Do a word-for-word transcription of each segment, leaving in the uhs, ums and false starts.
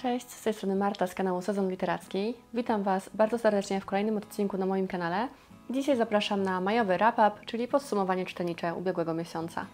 Cześć, z tej strony Marta z kanału Sezon Literacki. Witam Was bardzo serdecznie w kolejnym odcinku na moim kanale. Dzisiaj zapraszam na majowy wrap-up, czyli podsumowanie czytelnicze ubiegłego miesiąca.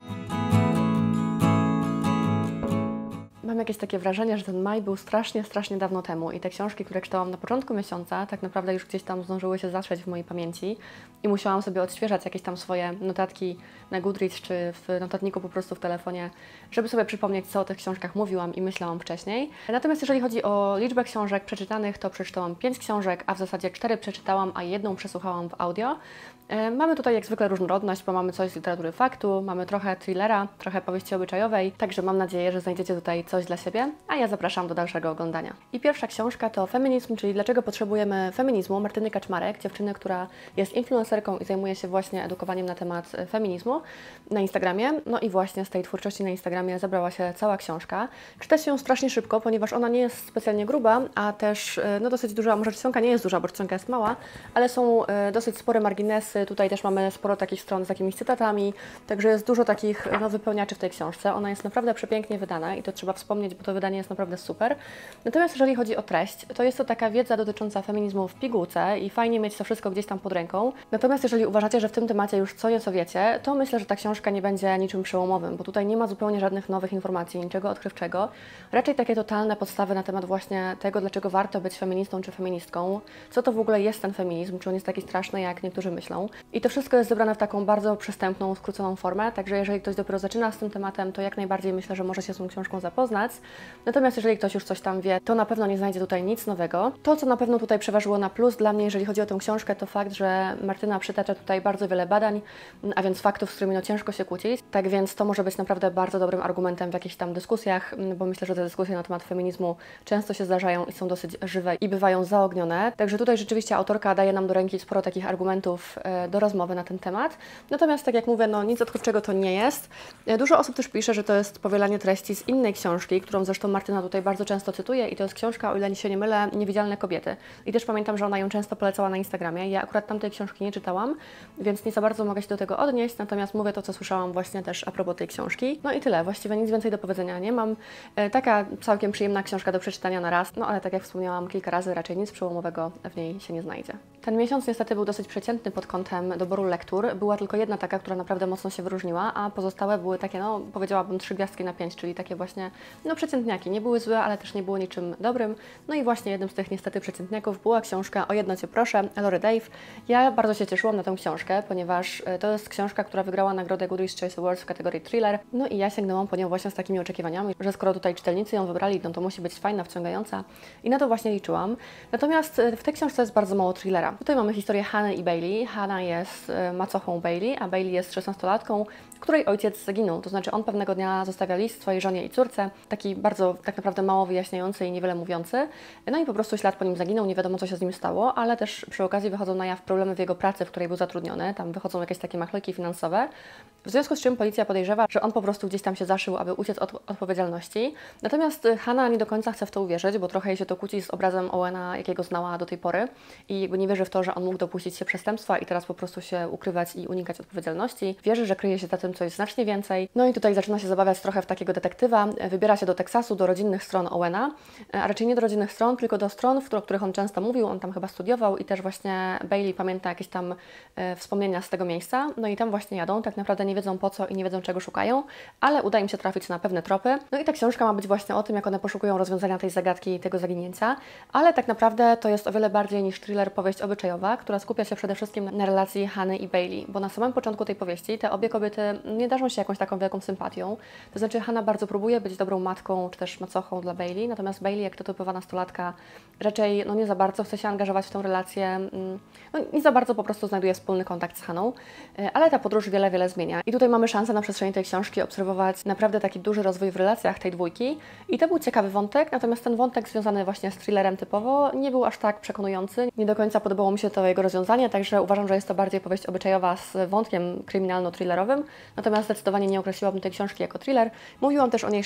Mam jakieś takie wrażenie, że ten maj był strasznie, strasznie dawno temu i te książki, które czytałam na początku miesiąca, tak naprawdę już gdzieś tam zdążyły się zatrzeć w mojej pamięci i musiałam sobie odświeżać jakieś tam swoje notatki na Goodreads czy w notatniku po prostu w telefonie, żeby sobie przypomnieć, co o tych książkach mówiłam i myślałam wcześniej. Natomiast jeżeli chodzi o liczbę książek przeczytanych, to przeczytałam pięć książek, a w zasadzie cztery przeczytałam, a jedną przesłuchałam w audio. Mamy tutaj jak zwykle różnorodność, bo mamy coś z literatury faktu, mamy trochę thrillera, trochę powieści obyczajowej, także mam nadzieję, że znajdziecie tutaj coś dla siebie, a ja zapraszam do dalszego oglądania. I pierwsza książka to Feminizm, czyli Dlaczego potrzebujemy feminizmu, Martyny Kaczmarek, dziewczyny, która jest influencerką i zajmuje się właśnie edukowaniem na temat feminizmu na Instagramie. No i właśnie z tej twórczości na Instagramie zabrała się cała książka. Czyta się ją strasznie szybko, ponieważ ona nie jest specjalnie gruba, a też no dosyć duża, może czcionka nie jest duża, bo czcionka jest mała, ale są dosyć spore marginesy. Tutaj też mamy sporo takich stron z jakimiś cytatami, także jest dużo takich no, wypełniaczy w tej książce. Ona jest naprawdę przepięknie wydana i to trzeba wspomnieć, bo to wydanie jest naprawdę super. Natomiast jeżeli chodzi o treść, to jest to taka wiedza dotycząca feminizmu w pigułce i fajnie mieć to wszystko gdzieś tam pod ręką. Natomiast jeżeli uważacie, że w tym temacie już co nieco wiecie, to myślę, że ta książka nie będzie niczym przełomowym, bo tutaj nie ma zupełnie żadnych nowych informacji, niczego odkrywczego. Raczej takie totalne podstawy na temat właśnie tego, dlaczego warto być feministą czy feministką, co to w ogóle jest ten feminizm, czy on jest taki straszny, jak niektórzy myślą. I to wszystko jest zebrane w taką bardzo przystępną, skróconą formę, także jeżeli ktoś dopiero zaczyna z tym tematem, to jak najbardziej myślę, że może się z tą książką zapoznać. Natomiast jeżeli ktoś już coś tam wie, to na pewno nie znajdzie tutaj nic nowego. To, co na pewno tutaj przeważyło na plus dla mnie, jeżeli chodzi o tę książkę, to fakt, że Martyna przytacza tutaj bardzo wiele badań, a więc faktów, z którymi no ciężko się kłócić. Tak więc to może być naprawdę bardzo dobrym argumentem w jakichś tam dyskusjach, bo myślę, że te dyskusje na temat feminizmu często się zdarzają i są dosyć żywe i bywają zaognione. Także tutaj rzeczywiście autorka daje nam do ręki sporo takich argumentów do rozmowy na ten temat. Natomiast tak jak mówię, no nic odkrywczego to nie jest. Dużo osób też pisze, że to jest powielanie treści z innej książki, którą zresztą Martyna tutaj bardzo często cytuje i to jest książka, o ile się nie mylę, Niewidzialne kobiety. I też pamiętam, że ona ją często polecała na Instagramie. Ja akurat tamtej książki nie czytałam, więc nie za bardzo mogę się do tego odnieść, natomiast mówię to, co słyszałam właśnie też a propos tej książki. No i tyle, właściwie nic więcej do powiedzenia nie mam. E, taka całkiem przyjemna książka do przeczytania na raz, no ale tak jak wspomniałam kilka razy, raczej nic przełomowego w niej się nie znajdzie. Ten miesiąc niestety był dosyć przeciętny pod kątem doboru lektur. Była tylko jedna taka, która naprawdę mocno się wyróżniła, a pozostałe były takie, no powiedziałabym trzy gwiazdki na pięć, czyli takie właśnie, no przeciętniaki. Nie były złe, ale też nie było niczym dobrym. No i właśnie jednym z tych niestety przeciętniaków była książka O jedno Cię proszę, Lory Dave. Ja bardzo się cieszyłam na tę książkę, ponieważ to jest książka, która wygrała nagrodę Goodreads Choice Awards w kategorii thriller. No i ja sięgnęłam po nią właśnie z takimi oczekiwaniami, że skoro tutaj czytelnicy ją wybrali, no to musi być fajna, wciągająca i na to właśnie liczyłam. Natomiast w tej książce jest bardzo mało thrillera. Tutaj mamy historię Hany i Bailey. Hana jest macochą Bailey, a Bailey jest szesnastolatką, której ojciec zaginął. To znaczy on pewnego dnia zostawia list swojej żonie i córce, taki bardzo tak naprawdę mało wyjaśniający i niewiele mówiący. No i po prostu ślad po nim zaginął, nie wiadomo co się z nim stało, ale też przy okazji wychodzą na jaw problemy w jego pracy, w której był zatrudniony. Tam wychodzą jakieś takie machlojki finansowe, w związku z czym policja podejrzewa, że on po prostu gdzieś tam się zaszył, aby uciec od odpowiedzialności. Natomiast Hana nie do końca chce w to uwierzyć, bo trochę jej się to kłóci z obrazem Owena, jakiego znała do tej pory i jakby nie wierzy w to, że on mógł dopuścić się przestępstwa i teraz po prostu się ukrywać i unikać odpowiedzialności. Wierzy, że kryje się za tym coś znacznie więcej. No i tutaj zaczyna się zabawiać trochę w takiego detektywa. Wybiera się do Teksasu, do rodzinnych stron Owena, a raczej nie do rodzinnych stron, tylko do stron, w których on często mówił, on tam chyba studiował i też właśnie Bailey pamięta jakieś tam e, wspomnienia z tego miejsca. No i tam właśnie jadą, tak naprawdę nie wiedzą po co i nie wiedzą czego szukają, ale uda im się trafić na pewne tropy. No i ta książka ma być właśnie o tym, jak one poszukują rozwiązania tej zagadki, tego zaginięcia, ale tak naprawdę to jest o wiele bardziej niż thriller powieść obyczajowa, która skupia się przede wszystkim na relacji Hany i Bailey, bo na samym początku tej powieści te obie kobiety nie darzą się jakąś taką wielką sympatią. To znaczy Hana bardzo próbuje być dobrą matką czy też macochą dla Bailey, natomiast Bailey, jak to typowa nastolatka, raczej no nie za bardzo chce się angażować w tę relację, no nie za bardzo po prostu znajduje wspólny kontakt z Haną, ale ta podróż wiele, wiele zmienia. I tutaj mamy szansę na przestrzeni tej książki obserwować naprawdę taki duży rozwój w relacjach tej dwójki i to był ciekawy wątek, natomiast ten wątek związany właśnie z thrillerem typowo nie był aż tak przekonujący. Nie do końca podobało mi się to jego rozwiązanie, także uważam, że jest to bardziej powieść obyczajowa z wątkiem kryminalno-thrillerowym, natomiast zdecydowanie nie określiłabym tej książki jako thriller. Mówiłam też o niej szerzej w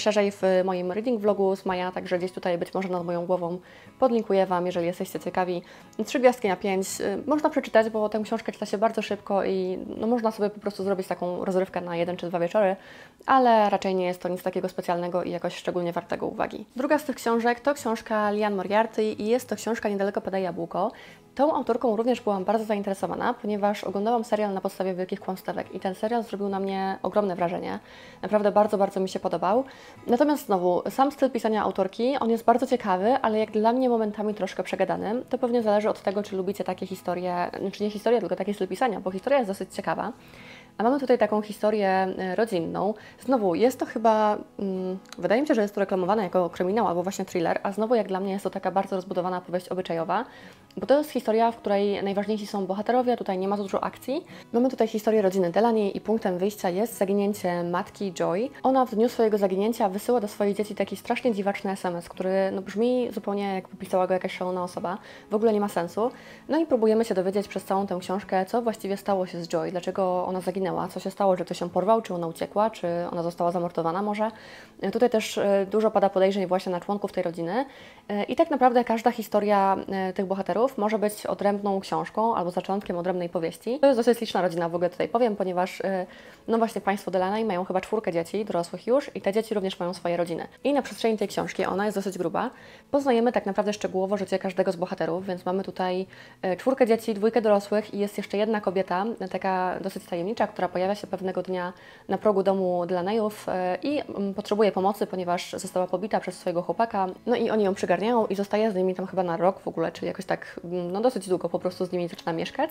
w moim reading vlogu z maja, także gdzieś tutaj być może nad moją głową podlinkuję Wam, jeżeli jesteście ciekawi. Trzy gwiazdki na pięć. Można przeczytać, bo tę książkę czyta się bardzo szybko i no, można sobie po prostu zrobić taką rozrywkę na jeden czy dwa wieczory, ale raczej nie jest to nic takiego specjalnego i jakoś szczególnie wartego uwagi. Druga z tych książek to książka Liane Moriarty i jest to książka Niedaleko pada jabłko. Tą autorką również byłam bardzo zainteresowana, ponieważ oglądałam serial na podstawie Wielkich Kłamstewek i ten serial zrobił na mnie ogromne wrażenie. Naprawdę bardzo, bardzo mi się podobał. Natomiast znowu, sam styl pisania autorki, on jest bardzo ciekawy, ale jak dla mnie momentami troszkę przegadany. To pewnie zależy od tego, czy lubicie takie historie, czy nie historie, tylko taki styl pisania, bo historia jest dosyć ciekawa. A mamy tutaj taką historię rodzinną. Znowu, jest to chyba, hmm, wydaje mi się, że jest to reklamowane jako kryminał albo właśnie thriller, a znowu jak dla mnie jest to taka bardzo rozbudowana powieść obyczajowa, bo to jest historia, w której najważniejsi są bohaterowie, tutaj nie ma za dużo akcji. Mamy tutaj historię rodziny Delaney i punktem wyjścia jest zaginięcie matki Joy. Ona w dniu swojego zaginięcia wysyła do swoich dzieci taki strasznie dziwaczny es em es, który no, brzmi zupełnie jakby pisała go jakaś szalona osoba, w ogóle nie ma sensu. No i próbujemy się dowiedzieć przez całą tę książkę, co właściwie stało się z Joy, dlaczego ona zaginęła, co się stało, że ktoś ją porwał, czy ona uciekła, czy ona została zamordowana może. Tutaj też dużo pada podejrzeń właśnie na członków tej rodziny i tak naprawdę każda historia tych bohaterów może być odrębną książką albo zaczątkiem odrębnej powieści. To jest dosyć liczna rodzina, w ogóle tutaj powiem, ponieważ no właśnie państwo Delaney mają chyba czwórkę dzieci, dorosłych już, i te dzieci również mają swoje rodziny. I na przestrzeni tej książki, ona jest dosyć gruba, poznajemy tak naprawdę szczegółowo życie każdego z bohaterów, więc mamy tutaj czwórkę dzieci, dwójkę dorosłych i jest jeszcze jedna kobieta, taka dosyć tajemnicza, która pojawia się pewnego dnia na progu domu Delaneyów i potrzebuje pomocy, ponieważ została pobita przez swojego chłopaka. No i oni ją przygarniają i zostaje z nimi tam chyba na rok w ogóle, czyli jakoś tak no dosyć długo po prostu z nimi zaczyna mieszkać.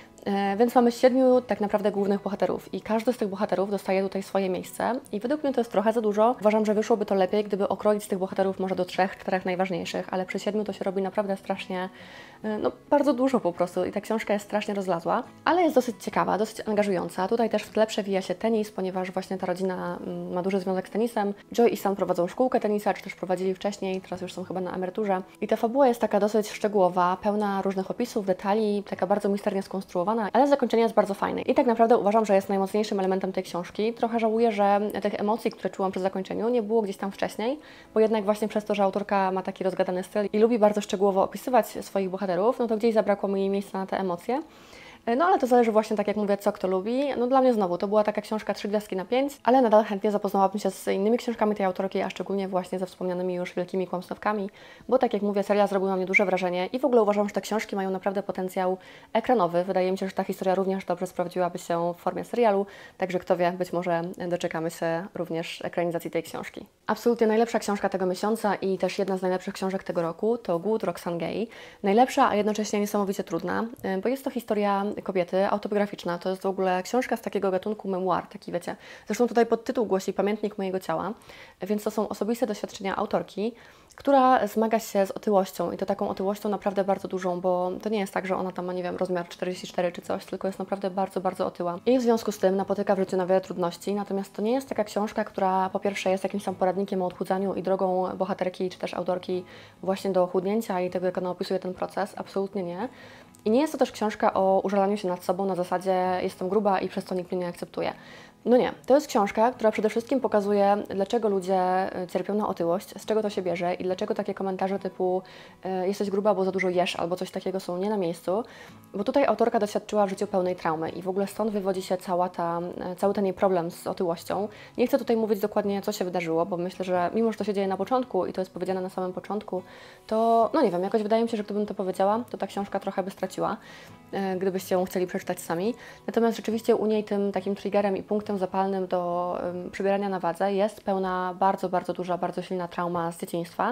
Więc mamy siedmiu tak naprawdę głównych bohaterów i każdy z tych bohaterów dostaje tutaj swoje miejsce i według mnie to jest trochę za dużo. Uważam, że wyszłoby to lepiej, gdyby okroić z tych bohaterów może do trzech, czterech najważniejszych, ale przy siedmiu to się robi naprawdę strasznie, no bardzo dużo po prostu i ta książka jest strasznie rozlazła, ale jest dosyć ciekawa, dosyć angażująca. Tutaj też w tle przewija się tenis, ponieważ właśnie ta rodzina ma duży związek z tenisem. Joy i Sam prowadzą szkółkę tenisa, czy też prowadzili wcześniej, teraz już są chyba na emeryturze. I ta fabuła jest taka dosyć szczegółowa, pełna różnych opisów, detali, taka bardzo misternie skonstruowana, ale zakończenie jest bardzo fajne. I tak naprawdę uważam, że jest najmocniejszym elementem tej książki. Trochę żałuję, że tych emocji, które czułam przy zakończeniu, nie było gdzieś tam wcześniej, bo jednak właśnie przez to, że autorka ma taki rozgadany styl i lubi bardzo szczegółowo opisywać swoich bohaterów, no to gdzieś zabrakło mi miejsca na te emocje. No ale to zależy właśnie, tak jak mówię, co kto lubi. No dla mnie znowu, to była taka książka trzy gwiazdki na pięć, ale nadal chętnie zapoznałabym się z innymi książkami tej autorki, a szczególnie właśnie ze wspomnianymi już Wielkimi Kłamstewkami, bo tak jak mówię, serial zrobił na mnie duże wrażenie i w ogóle uważam, że te książki mają naprawdę potencjał ekranowy. Wydaje mi się, że ta historia również dobrze sprawdziłaby się w formie serialu, także kto wie, być może doczekamy się również ekranizacji tej książki. Absolutnie najlepsza książka tego miesiąca i też jedna z najlepszych książek tego roku to Głód Roxane Gay. Najlepsza, a jednocześnie niesamowicie trudna, bo jest to historia kobiety, autobiograficzna. To jest w ogóle książka z takiego gatunku memoir, taki wiecie. Zresztą tutaj podtytuł głosi Pamiętnik mojego ciała, więc to są osobiste doświadczenia autorki, która zmaga się z otyłością i to taką otyłością naprawdę bardzo dużą, bo to nie jest tak, że ona tam ma, nie wiem, rozmiar czterdzieści cztery czy coś, tylko jest naprawdę bardzo, bardzo otyła. I w związku z tym napotyka w życiu na wiele trudności, natomiast to nie jest taka książka, która po pierwsze jest jakimś tam poradnikiem o odchudzaniu i drogą bohaterki czy też autorki właśnie do chudnięcia i tego, jak ona opisuje ten proces, absolutnie nie. I nie jest to też książka o użalaniu się nad sobą na zasadzie jestem gruba i przez to nikt mnie nie akceptuje. No nie, to jest książka, która przede wszystkim pokazuje, dlaczego ludzie cierpią na otyłość, z czego to się bierze i dlaczego takie komentarze typu jesteś gruba, bo za dużo jesz albo coś takiego są nie na miejscu, bo tutaj autorka doświadczyła w życiu pełnej traumy i w ogóle stąd wywodzi się cała ta, cały ten jej problem z otyłością. Nie chcę tutaj mówić dokładnie, co się wydarzyło, bo myślę, że mimo, że to się dzieje na początku i to jest powiedziane na samym początku, to no nie wiem, jakoś wydaje mi się, że gdybym to powiedziała, to ta książka trochę by straciła, gdybyście ją chcieli przeczytać sami. Natomiast rzeczywiście u niej tym takim triggerem i punktem zapalnym do um, przybierania na wadze jest pełna bardzo, bardzo duża, bardzo silna trauma z dzieciństwa.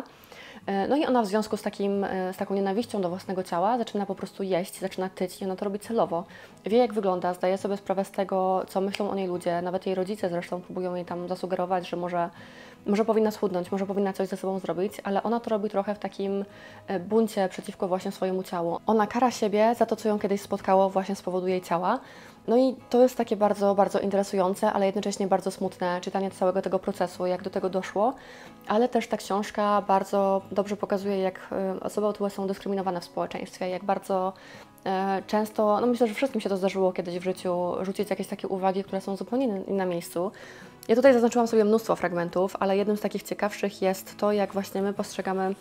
No i ona w związku z, takim, z taką nienawiścią do własnego ciała zaczyna po prostu jeść, zaczyna tyć i ona to robi celowo. Wie, jak wygląda, zdaje sobie sprawę z tego, co myślą o niej ludzie, nawet jej rodzice zresztą próbują jej tam zasugerować, że może, może powinna schudnąć, może powinna coś ze sobą zrobić, ale ona to robi trochę w takim buncie przeciwko właśnie swojemu ciału. Ona kara siebie za to, co ją kiedyś spotkało właśnie z powodu jej ciała. No i to jest takie bardzo, bardzo interesujące, ale jednocześnie bardzo smutne czytanie całego tego procesu, jak do tego doszło, ale też ta książka bardzo dobrze pokazuje, jak osoby otyłe są dyskryminowane w społeczeństwie, jak bardzo Często, no myślę, że wszystkim się to zdarzyło kiedyś w życiu, rzucić jakieś takie uwagi, które są zupełnie na miejscu. Ja tutaj zaznaczyłam sobie mnóstwo fragmentów, ale jednym z takich ciekawszych jest to, jak właśnie my postrzegamy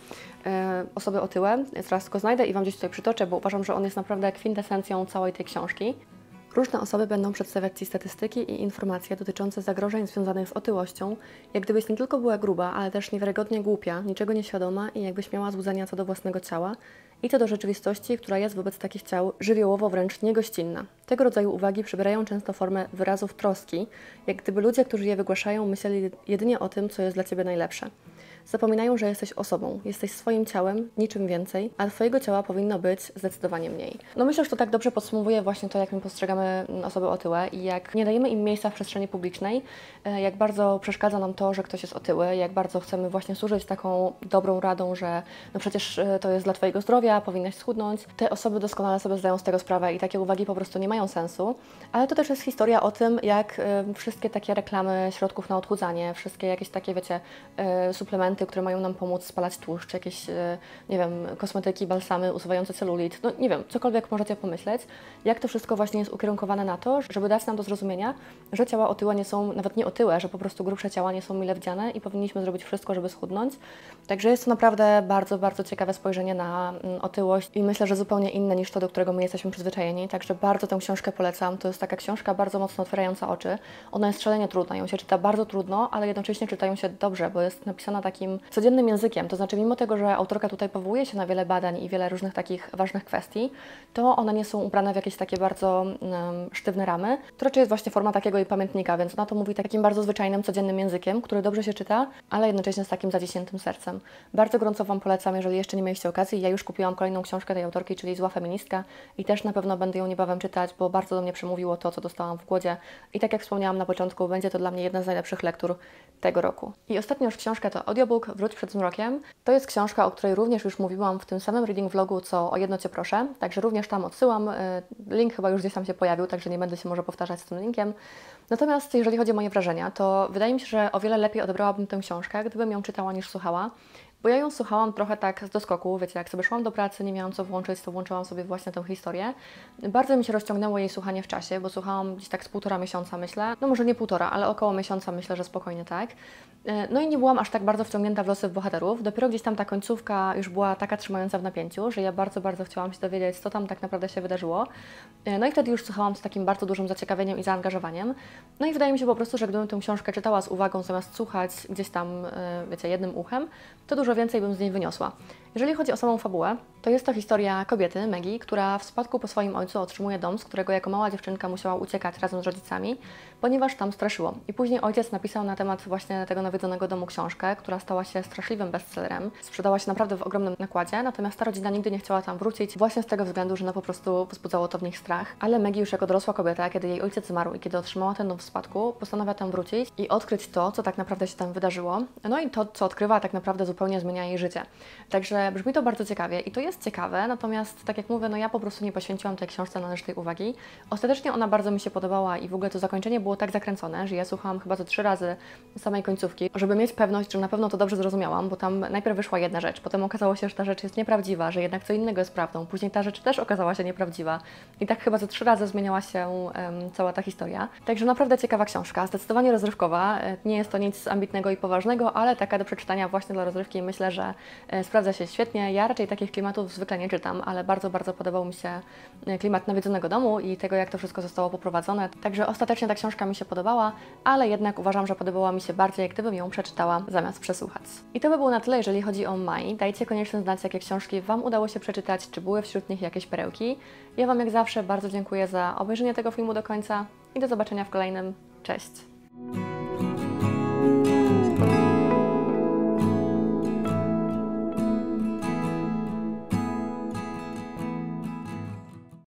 osoby otyłe. Zaraz go znajdę i Wam gdzieś tutaj przytoczę, bo uważam, że on jest naprawdę kwintesencją całej tej książki. Różne osoby będą przedstawiać Ci statystyki i informacje dotyczące zagrożeń związanych z otyłością, jak gdybyś nie tylko była gruba, ale też niewiarygodnie głupia, niczego nieświadoma i jakbyś miała złudzenia co do własnego ciała i co do rzeczywistości, która jest wobec takich ciał żywiołowo wręcz niegościnna. Tego rodzaju uwagi przybierają często formę wyrazów troski, jak gdyby ludzie, którzy je wygłaszają, myśleli jedynie o tym, co jest dla Ciebie najlepsze. Zapominają, że jesteś osobą, jesteś swoim ciałem, niczym więcej, a Twojego ciała powinno być zdecydowanie mniej. No myślę, że to tak dobrze podsumowuje właśnie to, jak my postrzegamy osoby otyłe i jak nie dajemy im miejsca w przestrzeni publicznej, jak bardzo przeszkadza nam to, że ktoś jest otyły, jak bardzo chcemy właśnie służyć taką dobrą radą, że no przecież to jest dla Twojego zdrowia, powinnaś schudnąć. Te osoby doskonale sobie zdają z tego sprawę i takie uwagi po prostu nie mają sensu, ale to też jest historia o tym, jak wszystkie takie reklamy środków na odchudzanie, wszystkie jakieś takie, wiecie, suplementy, które mają nam pomóc spalać tłuszcz, jakieś, nie wiem, kosmetyki, balsamy usuwające celulit, no nie wiem, cokolwiek możecie pomyśleć, jak to wszystko właśnie jest ukierunkowane na to, żeby dać nam do zrozumienia, że ciała otyłe nie są, nawet nie otyłe, że po prostu grubsze ciała nie są mile widziane i powinniśmy zrobić wszystko, żeby schudnąć. Także jest to naprawdę bardzo, bardzo ciekawe spojrzenie na otyłość i myślę, że zupełnie inne niż to, do którego my jesteśmy przyzwyczajeni, także bardzo tę książkę polecam. To jest taka książka bardzo mocno otwierająca oczy. Ona jest szalenie trudna, ją się czyta bardzo trudno, ale jednocześnie czytają się dobrze, bo jest napisana takim codziennym językiem, to znaczy mimo tego, że autorka tutaj powołuje się na wiele badań i wiele różnych takich ważnych kwestii, to one nie są ubrane w jakieś takie bardzo um, sztywne ramy. To raczej jest właśnie forma takiego jej pamiętnika, więc ona to mówi takim bardzo zwyczajnym, codziennym językiem, który dobrze się czyta, ale jednocześnie z takim zaciśniętym sercem. Bardzo gorąco Wam polecam, jeżeli jeszcze nie mieliście okazji. Ja już kupiłam kolejną książkę tej autorki, czyli Zła feministka i też na pewno będę ją niebawem czytać, bo bardzo do mnie przemówiło to, co dostałam w głodzie i tak jak wspomniałam na początku, będzie to dla mnie jedna z najlepszych lektur tego roku. I ostatnia już książka to audiobook Wróć przed zmrokiem. To jest książka, o której również już mówiłam w tym samym reading vlogu, co O jedno Cię proszę, także również tam odsyłam. Link chyba już gdzieś tam się pojawił, także nie będę się może powtarzać z tym linkiem. Natomiast jeżeli chodzi o moje wrażenia, to wydaje mi się, że o wiele lepiej odebrałabym tę książkę, gdybym ją czytała niż słuchała. Bo ja ją słuchałam trochę tak z doskoku, wiecie, jak sobie szłam do pracy, nie miałam co włączyć, to włączyłam sobie właśnie tę historię. Bardzo mi się rozciągnęło jej słuchanie w czasie, bo słuchałam gdzieś tak z półtora miesiąca, myślę. No może nie półtora, ale około miesiąca, myślę, że spokojnie tak. No i nie byłam aż tak bardzo wciągnięta w losy bohaterów. Dopiero gdzieś tam ta końcówka już była taka trzymająca w napięciu, że ja bardzo, bardzo chciałam się dowiedzieć, co tam tak naprawdę się wydarzyło. No i wtedy już słuchałam z takim bardzo dużym zaciekawieniem i zaangażowaniem. No i wydaje mi się po prostu, że gdybym tę książkę czytała z uwagą, zamiast słuchać gdzieś tam, wiecie, jednym uchem, to dużo więcej bym z niej wyniosła. Jeżeli chodzi o samą fabułę, to jest to historia kobiety, Maggie, która w spadku po swoim ojcu otrzymuje dom, z którego jako mała dziewczynka musiała uciekać razem z rodzicami, ponieważ tam straszyło. I później ojciec napisał na temat właśnie tego nawiedzonego domu książkę, która stała się straszliwym bestsellerem. Sprzedała się naprawdę w ogromnym nakładzie, natomiast ta rodzina nigdy nie chciała tam wrócić, właśnie z tego względu, że no po prostu wzbudzało to w nich strach. Ale Maggie już jako dorosła kobieta, kiedy jej ojciec zmarł i kiedy otrzymała ten dom w spadku, postanawia tam wrócić i odkryć to, co tak naprawdę się tam wydarzyło. No i to, co odkrywa, tak naprawdę zupełnie zmienia jej życie. Także brzmi to bardzo ciekawie i to jest ciekawe, natomiast tak jak mówię, no ja po prostu nie poświęciłam tej książce należytej uwagi. Ostatecznie ona bardzo mi się podobała i w ogóle to zakończenie było tak zakręcone, że ja słuchałam chyba ze trzy razy samej końcówki, żeby mieć pewność, że na pewno to dobrze zrozumiałam, bo tam najpierw wyszła jedna rzecz, potem okazało się, że ta rzecz jest nieprawdziwa, że jednak co innego jest prawdą, później ta rzecz też okazała się nieprawdziwa i tak chyba ze trzy razy zmieniała się um, cała ta historia. Także naprawdę ciekawa książka, zdecydowanie rozrywkowa, nie jest to nic ambitnego i poważnego, ale taka do przeczytania właśnie dla rozrywki i myślę, że e, sprawdza się świetnie. Ja raczej takich klimatów zwykle nie czytam, ale bardzo, bardzo podobał mi się klimat nawiedzonego domu i tego, jak to wszystko zostało poprowadzone. Także ostatecznie ta książka mi się podobała, ale jednak uważam, że podobała mi się bardziej, gdybym ją przeczytała zamiast przesłuchać. I to by było na tyle, jeżeli chodzi o maj. Dajcie koniecznie znać, jakie książki Wam udało się przeczytać, czy były wśród nich jakieś perełki. Ja Wam jak zawsze bardzo dziękuję za obejrzenie tego filmu do końca i do zobaczenia w kolejnym. Cześć!